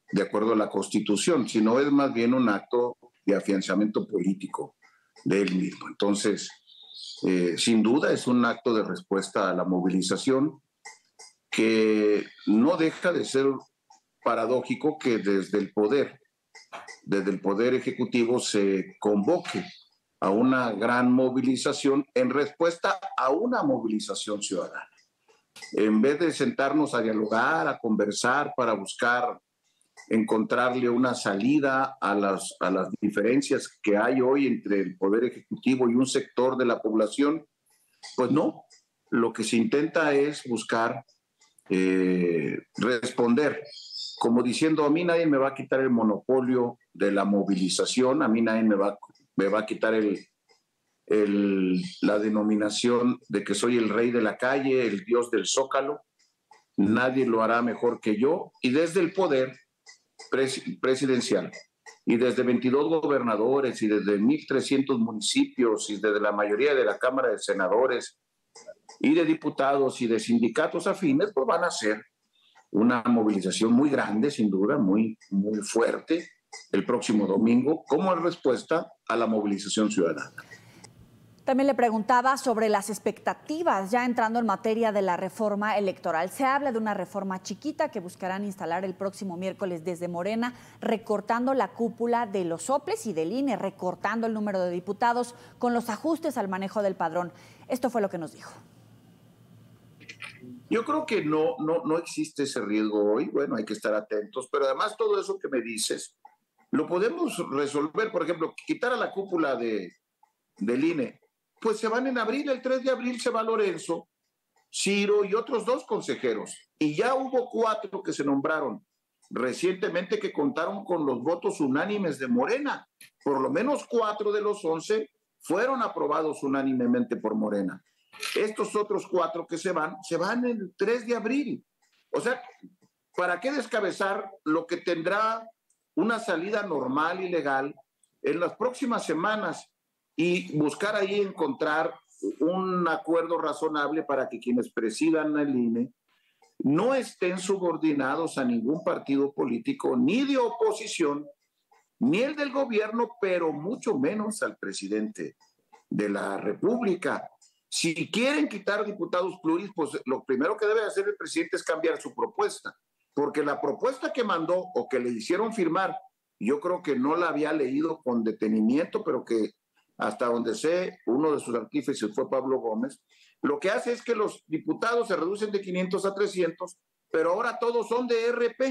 de acuerdo a la Constitución, sino es más bien un acto de afianzamiento político de él mismo. Entonces, sin duda es un acto de respuesta a la movilización que no deja de ser paradójico que desde el Poder Ejecutivo se convoque a una gran movilización en respuesta a una movilización ciudadana. En vez de sentarnos a dialogar, a conversar para buscar encontrarle una salida a las diferencias que hay hoy entre el Poder Ejecutivo y un sector de la población, pues no, lo que se intenta es buscar responder, como diciendo, a mí nadie me va a quitar el monopolio de la movilización, a mí nadie me va a quitar la denominación de que soy el rey de la calle, el dios del Zócalo, nadie lo hará mejor que yo, y desde el poder presidencial, y desde 22 gobernadores, y desde 1,300 municipios, y desde la mayoría de la Cámara de Senadores, y de diputados, y de sindicatos afines, pues van a hacer una movilización muy grande, sin duda, muy, muy fuerte, el próximo domingo, como respuesta a la movilización ciudadana. También le preguntaba sobre las expectativas, ya entrando en materia de la reforma electoral. Se habla de una reforma chiquita que buscarán instalar el próximo miércoles desde Morena, recortando la cúpula de los soples y del INE, recortando el número de diputados con los ajustes al manejo del padrón. Esto fue lo que nos dijo. Yo creo que no existe ese riesgo hoy. Bueno, hay que estar atentos, pero además todo eso que me dices lo podemos resolver. Por ejemplo, quitar a la cúpula del INE. Pues se van en abril, el 3 de abril se va Lorenzo, Ciro y otros 2 consejeros. Y ya hubo 4 que se nombraron recientemente que contaron con los votos unánimes de Morena. Por lo menos 4 de los 11 fueron aprobados unánimemente por Morena. Estos otros 4 que se van el 3 de abril. O sea, ¿para qué descabezar lo que tendrá una salida normal y legal en las próximas semanas? Y buscar ahí encontrar un acuerdo razonable para que quienes presidan el INE no estén subordinados a ningún partido político, ni de oposición, ni el del gobierno, pero mucho menos al presidente de la República. Si quieren quitar diputados pluris, pues lo primero que debe hacer el presidente es cambiar su propuesta, porque la propuesta que mandó o que le hicieron firmar, yo creo que no la había leído con detenimiento, pero que hasta donde sé, uno de sus artífices fue Pablo Gómez, lo que hace es que los diputados se reducen de 500 a 300, pero ahora todos son de RP.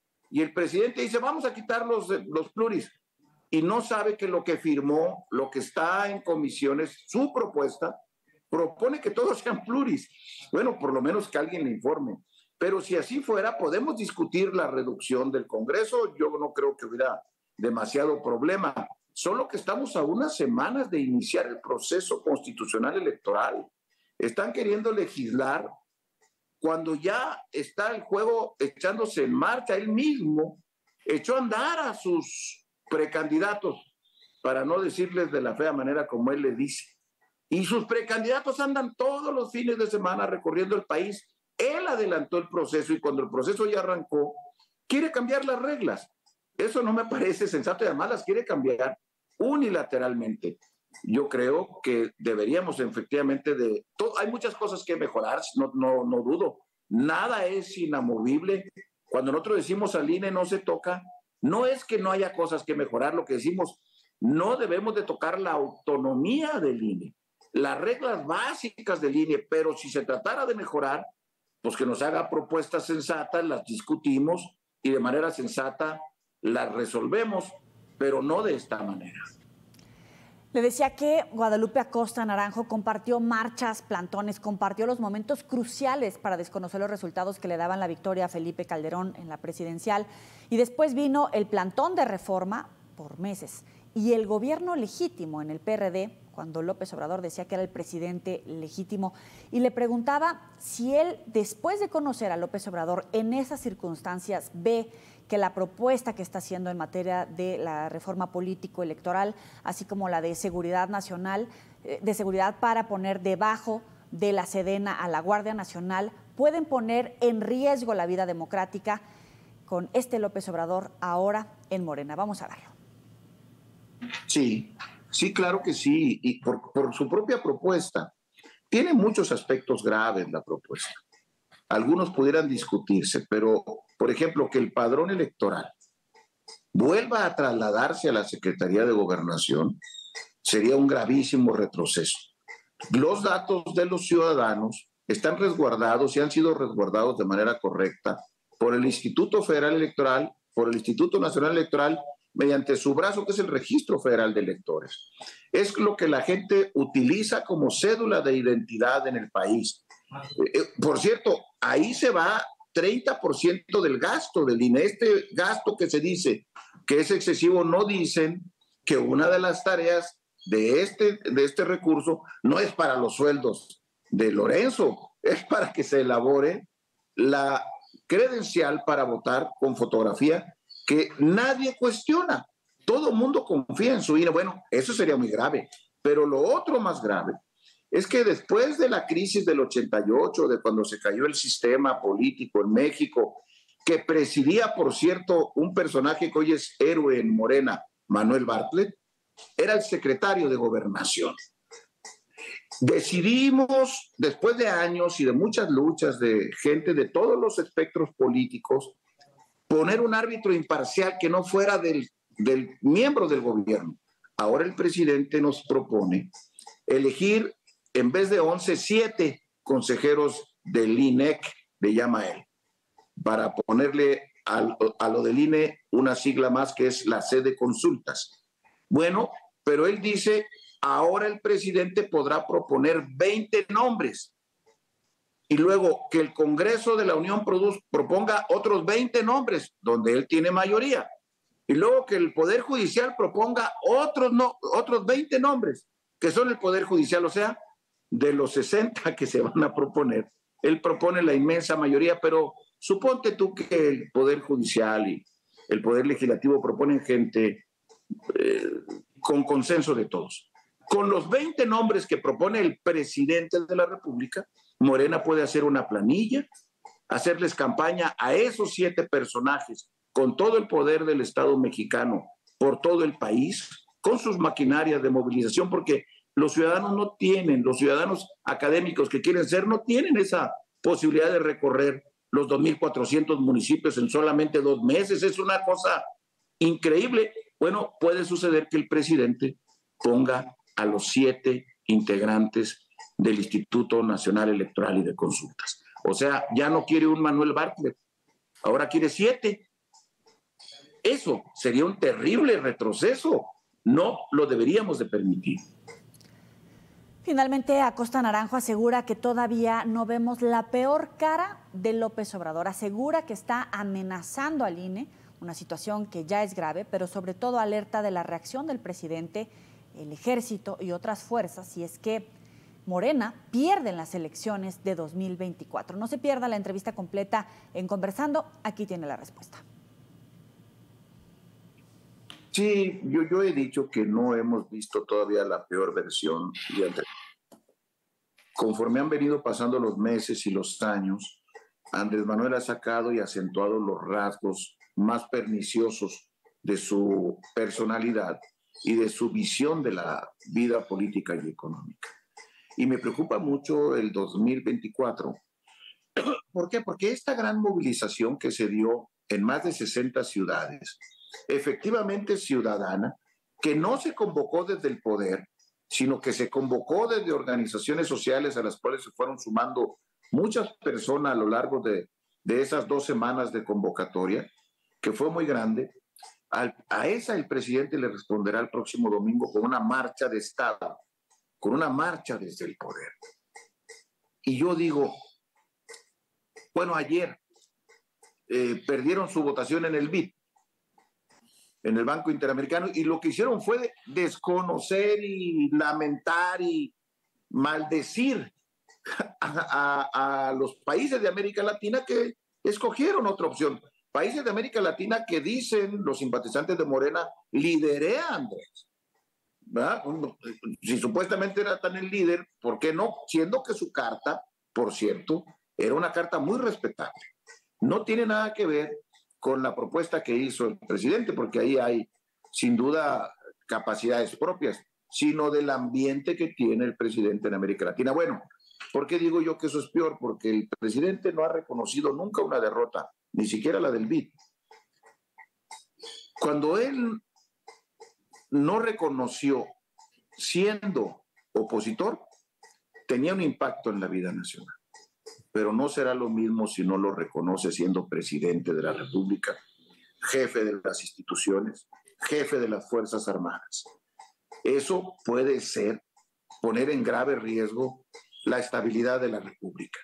Y el presidente dice, vamos a quitar los pluris. Y no sabe que lo que firmó, lo que está en comisiones, su propuesta, propone que todos sean pluris. Bueno, por lo menos que alguien le informe. Pero si así fuera, podemos discutir la reducción del Congreso. Yo no creo que hubiera demasiado problema. Solo que estamos a unas semanas de iniciar el proceso constitucional electoral. Están queriendo legislar cuando ya está el juego echándose en marcha. Él mismo echó a andar a sus precandidatos, para no decirles de la fea manera como él le dice. Y sus precandidatos andan todos los fines de semana recorriendo el país. Él adelantó el proceso y cuando el proceso ya arrancó, quiere cambiar las reglas. Eso no me parece sensato y además las quiere cambiar unilateralmente. Yo creo que deberíamos efectivamente hay muchas cosas que mejorar, no dudo. Nada es inamovible. Cuando nosotros decimos al INE no se toca, no es que no haya cosas que mejorar, lo que decimos, no debemos de tocar la autonomía del INE, las reglas básicas del INE, pero si se tratara de mejorar, pues que nos haga propuestas sensatas, las discutimos y de manera sensata las resolvemos, pero no de esta manera. Le decía que Guadalupe Acosta Naranjo compartió marchas, plantones, compartió los momentos cruciales para desconocer los resultados que le daban la victoria a Felipe Calderón en la presidencial. Y después vino el plantón de Reforma por meses y el gobierno legítimo en el PRD, cuando López Obrador decía que era el presidente legítimo. Y le preguntaba si él, después de conocer a López Obrador, en esas circunstancias ve que la propuesta que está haciendo en materia de la reforma político-electoral, así como la de seguridad nacional, de seguridad para poner debajo de la Sedena a la Guardia Nacional, pueden poner en riesgo la vida democrática. con este López Obrador ahora en Morena. Vamos a verlo. Sí, sí, claro que sí, y por su propia propuesta. Tiene muchos aspectos graves la propuesta. Algunos pudieran discutirse, pero, por ejemplo, que el padrón electoral vuelva a trasladarse a la Secretaría de Gobernación sería un gravísimo retroceso. Los datos de los ciudadanos están resguardados y han sido resguardados de manera correcta por el Instituto Federal Electoral, por el Instituto Nacional Electoral, mediante su brazo, que es el Registro Federal de Electores. Es lo que la gente utiliza como cédula de identidad en el país. Por cierto, ahí se va 30% del gasto del INE. Este gasto que se dice que es excesivo, no dicen que una de las tareas de este recurso no es para los sueldos de Lorenzo, es para que se elabore la credencial para votar con fotografía que nadie cuestiona. Todo el mundo confía en su INE. Bueno, eso sería muy grave. Pero lo otro más grave es que después de la crisis del 88, de cuando se cayó el sistema político en México, que presidía, por cierto, un personaje que hoy es héroe en Morena, Manuel Bartlett, era el secretario de Gobernación. Decidimos, después de años y de muchas luchas de gente de todos los espectros políticos, poner un árbitro imparcial que no fuera del miembro del gobierno. Ahora el presidente nos propone elegir, en vez de 11, 7 consejeros del INEC, le llama él, para ponerle a lo del INE una sigla más que es la C de consultas. Bueno, pero él dice, ahora el presidente podrá proponer 20 nombres y luego que el Congreso de la Unión proponga otros 20 nombres, donde él tiene mayoría, y luego que el Poder Judicial proponga otros 20 nombres, que son el Poder Judicial, o sea, de los 60 que se van a proponer, él propone la inmensa mayoría, pero suponte tú que el Poder Judicial y el Poder Legislativo proponen gente con consenso de todos. Con los 20 nombres que propone el presidente de la República, Morena puede hacer una planilla, hacerles campaña a esos 7 personajes con todo el poder del Estado mexicano por todo el país, con sus maquinarias de movilización, porque los ciudadanos no tienen, los ciudadanos académicos que quieren ser, no tienen esa posibilidad de recorrer los 2.400 municipios en solamente 2 meses. Es una cosa increíble. Bueno, puede suceder que el presidente ponga a los 7 integrantes del Instituto Nacional Electoral y de Consultas. O sea, ya no quiere un Manuel Bartlett, ahora quiere 7. Eso sería un terrible retroceso. No lo deberíamos de permitir. Finalmente, Acosta Naranjo asegura que todavía no vemos la peor cara de López Obrador. Asegura que está amenazando al INE, una situación que ya es grave, pero sobre todo alerta de la reacción del presidente, el ejército y otras fuerzas si es que Morena pierde en las elecciones de 2024. No se pierda la entrevista completa en Conversando. Aquí tiene la respuesta. Sí, yo he dicho que no hemos visto todavía la peor versión. Conforme han venido pasando los meses y los años, Andrés Manuel ha sacado y acentuado los rasgos más perniciosos de su personalidad y de su visión de la vida política y económica. Y me preocupa mucho el 2024. ¿Por qué? Porque esta gran movilización que se dio en más de 60 ciudades, efectivamente ciudadana, que no se convocó desde el poder, sino que se convocó desde organizaciones sociales a las cuales se fueron sumando muchas personas a lo largo de esas 2 semanas de convocatoria, que fue muy grande. A esa el presidente le responderá el próximo domingo con una marcha de Estado, con una marcha desde el poder. Y yo digo, bueno, ayer perdieron su votación en el BID, en el Banco Interamericano, y lo que hicieron fue desconocer y lamentar y maldecir a los países de América Latina que escogieron otra opción. Países de América Latina que dicen los simpatizantes de Morena, lideré a Andrés, ¿verdad? Si supuestamente era tan el líder, ¿por qué no? Siendo que su carta, por cierto, era una carta muy respetable. No tiene nada que ver con la propuesta que hizo el presidente, porque ahí hay sin duda capacidades propias, sino del ambiente que tiene el presidente en América Latina. Bueno, ¿por qué digo yo que eso es peor? Porque el presidente no ha reconocido nunca una derrota, ni siquiera la del BID. Cuando él no reconoció siendo opositor, tenía un impacto en la vida nacional. Pero no será lo mismo si no lo reconoce siendo presidente de la República, jefe de las instituciones, jefe de las Fuerzas Armadas. Eso puede poner en grave riesgo la estabilidad de la República.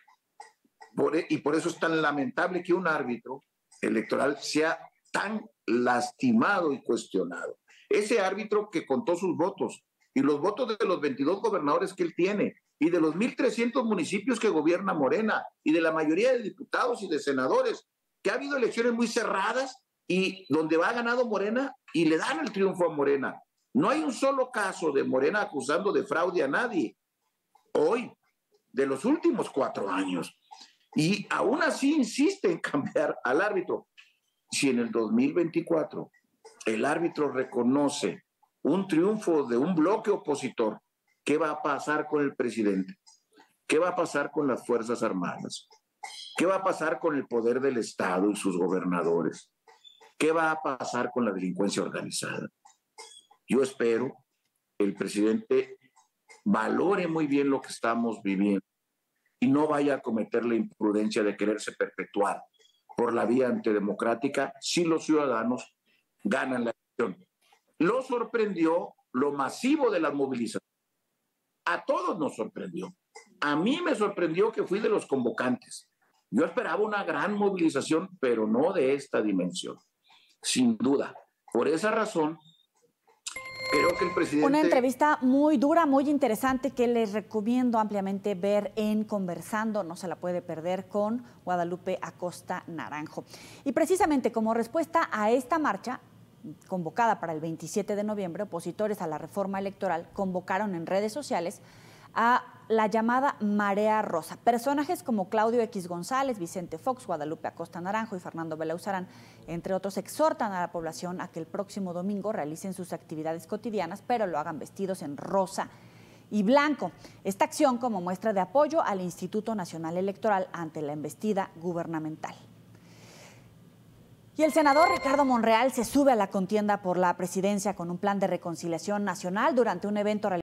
Y por eso es tan lamentable que un árbitro electoral sea tan lastimado y cuestionado. Ese árbitro que contó sus votos y los votos de los 22 gobernadores que él tiene y de los 1,300 municipios que gobierna Morena y de la mayoría de diputados y de senadores, que ha habido elecciones muy cerradas y donde va ganado Morena y le dan el triunfo a Morena. No hay un solo caso de Morena acusando de fraude a nadie hoy, de los últimos 4 años. Y aún así insiste en cambiar al árbitro. Si en el 2024 el árbitro reconoce un triunfo de un bloque opositor, ¿qué va a pasar con el presidente? ¿Qué va a pasar con las Fuerzas Armadas? ¿Qué va a pasar con el poder del Estado y sus gobernadores? ¿Qué va a pasar con la delincuencia organizada? Yo espero que el presidente valore muy bien lo que estamos viviendo y no vaya a cometer la imprudencia de quererse perpetuar por la vía antidemocrática si los ciudadanos ganan la elección. Lo sorprendió lo masivo de las movilizaciones. A todos nos sorprendió. A mí me sorprendió que fui de los convocantes. Yo esperaba una gran movilización, pero no de esta dimensión, sin duda. Por esa razón, creo que el presidente... Una entrevista muy dura, muy interesante, que les recomiendo ampliamente ver en Conversando. No se la puede perder, con Guadalupe Acosta Naranjo. Y precisamente como respuesta a esta marcha convocada para el 27 de noviembre, opositores a la reforma electoral convocaron en redes sociales a la llamada Marea Rosa. Personajes como Claudio X González, Vicente Fox, Guadalupe Acosta Naranjo y Fernando Belauzarán, entre otros, exhortan a la población a que el próximo domingo realicen sus actividades cotidianas, pero lo hagan vestidos en rosa y blanco. Esta acción como muestra de apoyo al Instituto Nacional Electoral ante la embestida gubernamental. Y el senador Ricardo Monreal se sube a la contienda por la presidencia con un plan de reconciliación nacional durante un evento realizado